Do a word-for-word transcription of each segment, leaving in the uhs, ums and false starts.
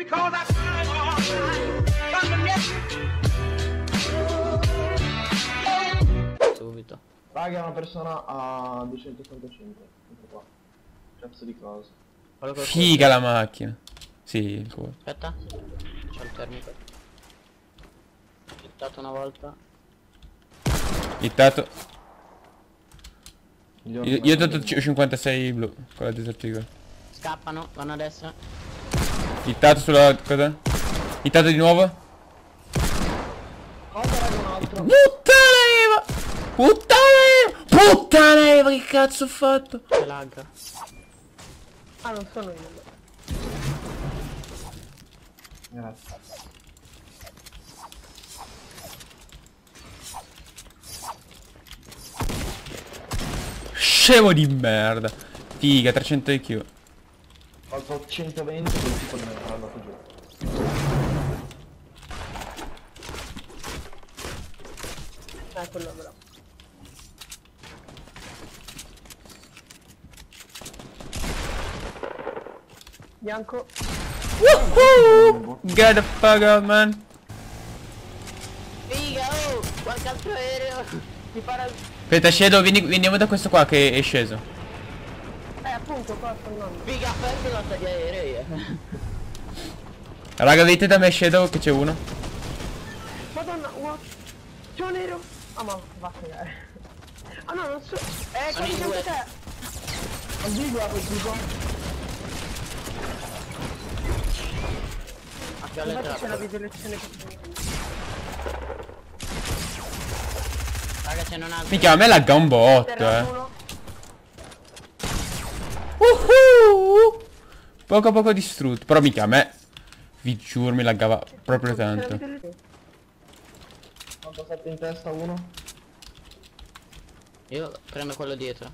Subito. Raga, una persona a duecentottantacinque. Ecco qua. Cazzo di cosa. Figa la macchina. Sì, il cuore. Aspetta. C'ho il termico. Hittato una volta. Hittato. Io, Io, io ho dato cinquantasei blu con la disattiva. Scappano, vanno a destra. Hittato sulla cosa? Hittato di nuovo. Cosa raga un altro? Puttana Eva! Puttana Eva! Puttana Eva, che cazzo ho fatto? C'è lag. Ah, non sono io. Grazie. Scemo di merda. Figa, trecento I Q. Ho fatto centoventi e il tipo non è andato giù. Eh, quello però. Bianco. Woohoo! Get the fuck out, man. Figa, oh! Qualche altro aereo! Mi pare... Aspetta, Shadow, vieni, veniamo da questo qua che è sceso. Eh, appunto, qua sto andando. Figa, perso lotta di aerei, eh! Raga, vedete da me Shadow che c'è uno. Madonna, what? C'è un nero! Ah, ma va a cagare. Ah no, non so... Eh, Sono qua di in fianco due. a te! Ho visto quel tipo. A fialle Infatti c'è la trappole. visualizzazione che Raga, ce n'è un altro. Mica, a me lagga un botto, terra eh. uno. Uhuh. Poco a poco distrutto. Però mica a me, vi giuro, mi laggava proprio C'è la tanto. visualizzazione. novantasette in testa uno. Io prendo quello dietro.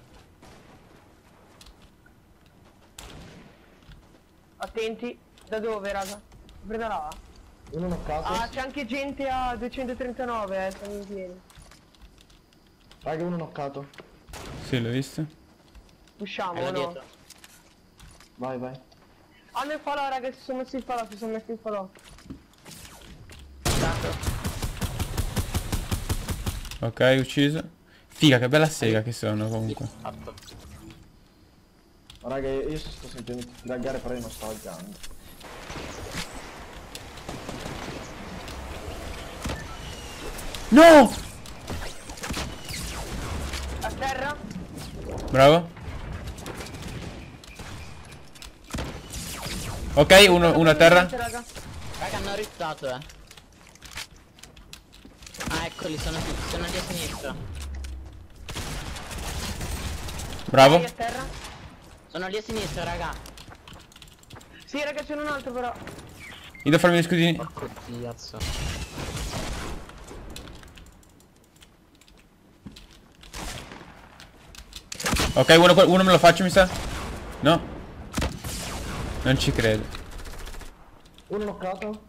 Attenti. Da dove, raga? Prenda là. Uno knoccato. Ah, c'è anche gente a duecentotrentanove, eh, sono in piedi. Raga, uno knoccato. Sì, l'ho visto. Usciamo, Quello no? dietro. Vai, vai. Hanno il falò, raga, si sono messi il falò, si sono messi il falò. Dato. Ok, ucciso. Figa, che bella sega che sono comunque. Fatto. Ma raga, io sto sentendo tutti laggare, però io non sto laggando. No! A terra? Bravo. Ok, uno, uno a terra. Raga. Raga, hanno ristato, eh. Ah, eccoli, sono, sono lì a sinistra. Bravo. Vai a terra? Sono lì a sinistra, raga. Sì, raga, c'è un altro però. Io devo farmi gli scudini. Porco cazzo. Ok, uno, uno me lo faccio, mi sa. No. Non ci credo. Uno knoccato.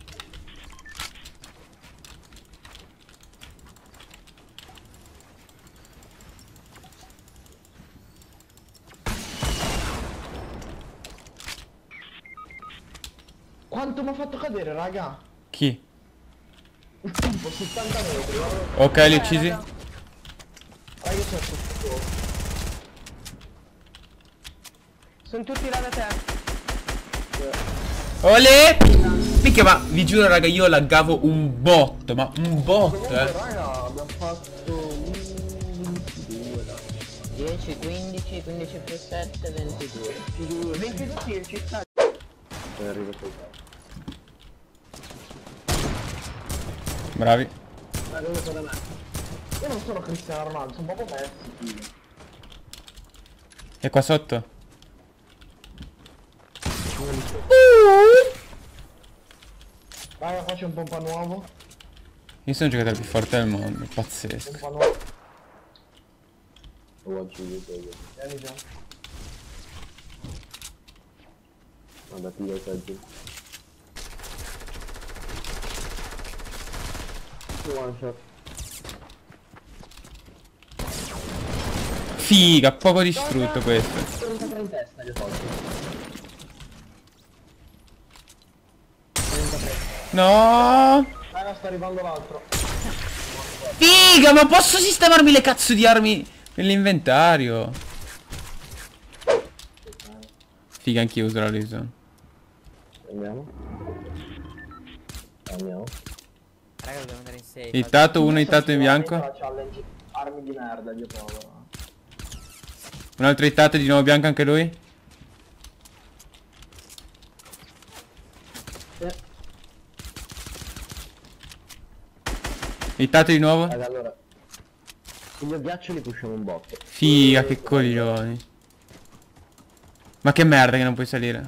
Quanto mi ha fatto cadere, raga? Chi? Il tipo, settanta metri. guarda. Ok, li ho uccisi. Raga, io sono sotto. Sono tutti là da te. Olè! Mica, ma vi giuro raga, io laggavo un botto, ma un botto, Comunque, eh. raga, abbiamo fatto ventidue, dai. dieci, quindici, quindici più sette, ventidue. ventidue kill, ci sta. Poi arrivo poi. Bravi. Ma dove sono da me? Io non sono Cristiano Ronaldo, sono proprio Messi. E qua sotto? Raga, faccio un pompa nuovo. Io sono il giocatore più forte del mondo, Un pazzesco. pompa nuovo. Lo faccio io. Vieni già. Guarda, piglio il peggio. One shot. Figa, poco distrutto questo. trentatré in testa gli ho fatto. No! Raga, sta arrivando l'altro. Figa, ma posso sistemarmi le cazzo di armi nell'inventario? Figa, anch'io uso la laser. Andiamo. Andiamo. Raga, dobbiamo andare in safe. Ittato, uno ittato in bianco. La challenge armi di merda, io provo. Un altro ittato di nuovo bianco anche lui. Eh. Ittato di nuovo. Raga, allora. Io ghiaccio li pushiamo un botto. Figa, che coglioni. Ma che merda che non puoi salire.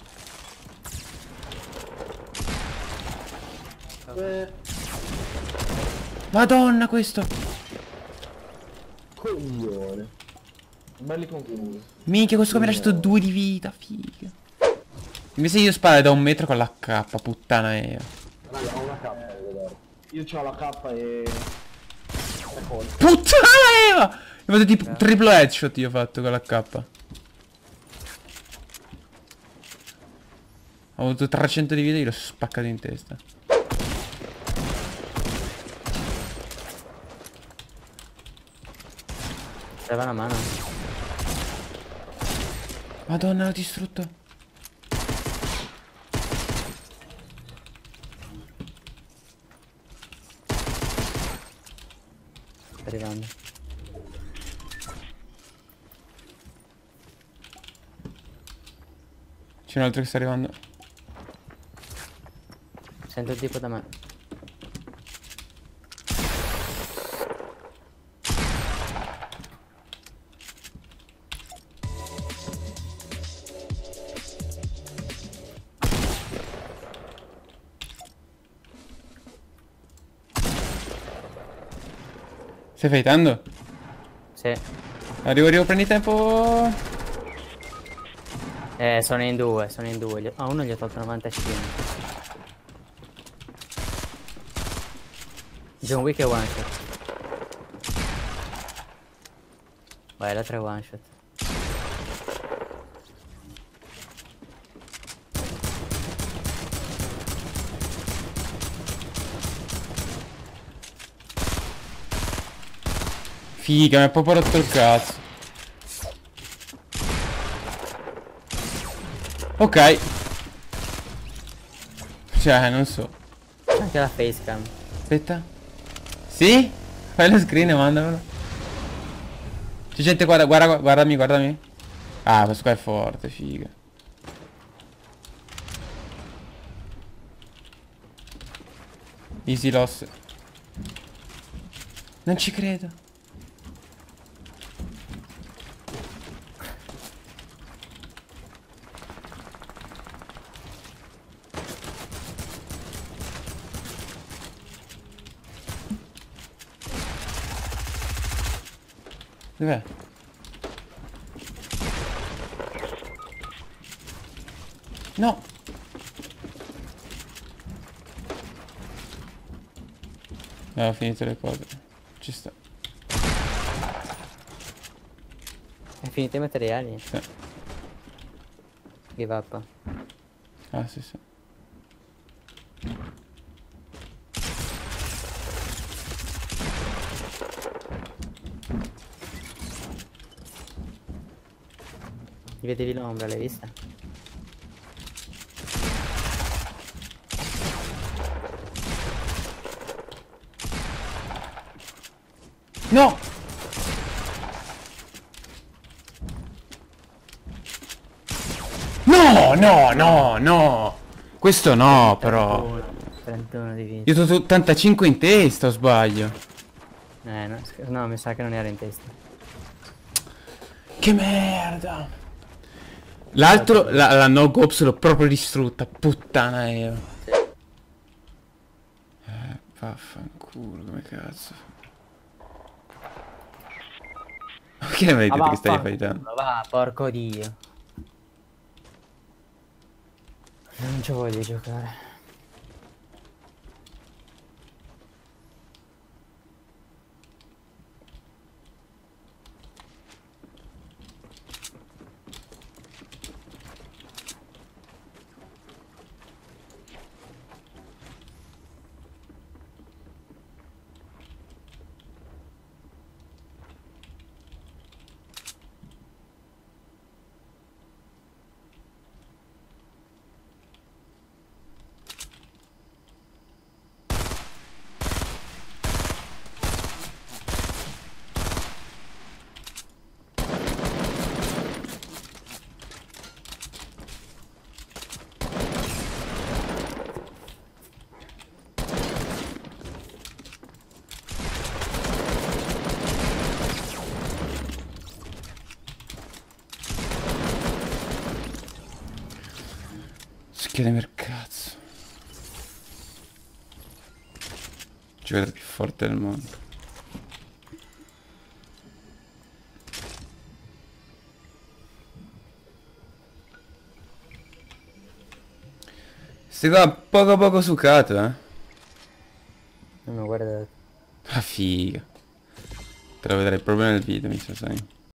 Eh, Madonna questo. coglione. Belli conclusi. Minchia, questo qua mi ha lasciato due di vita, figa. Invece io sparo da un metro con l'H, puttana io. Raga, ho una K, vedere. Io c'ho la K e... e poi. Puttana io! Ho fatto tipo triplo headshot io ho fatto con l'H. Ho avuto trecento di vita e io l'ho spaccato in testa. Serve una mano. Madonna, l'ho distrutto. Sta arrivando. C'è un altro che sta arrivando. Sento il tipo da me. Stai fightando? Sì. Arrivo, arrivo, prendi tempo. Eh, sono in due, sono in due. Gli- A uno gli ho tolto novantacinque. John Wick è one shot. Vai, l'altro è one shot. Figa, mi ha proprio rotto il cazzo. Ok. Cioè, non so. C'è anche la facecam. Aspetta. Sì? Fai lo screen e mandamelo. C'è gente, guarda, guarda, guardami, guardami. Ah, questo qua è forte, figa. Easy loss. Non ci credo. Dov'è? No. Eh, ho finito le cose. Ci sta. Hai finito i materiali? Sì. Give up. Ah, sì, sì. Ti vedevi l'ombra, l'hai vista? No! No, no, no, no! Questo no, però. trentuno di vita. Io ho ottantacinque in testa, o sbaglio? Eh, no, sc- no, mi sa che non era in testa. Che merda! L'altro, la, la no gops l'ho proprio distrutta, puttana io. Eh, vaffanculo, come cazzo. Perché non avete detto che stai fightando? Va, porco dio. Non ci voglio giocare. Giocare per cazzo. Giocare più forte del mondo. Stai qua poco poco succato, eh. Non ho guardato. Ah, figa. Te lo vedrai il problema del video, mi sa, sai.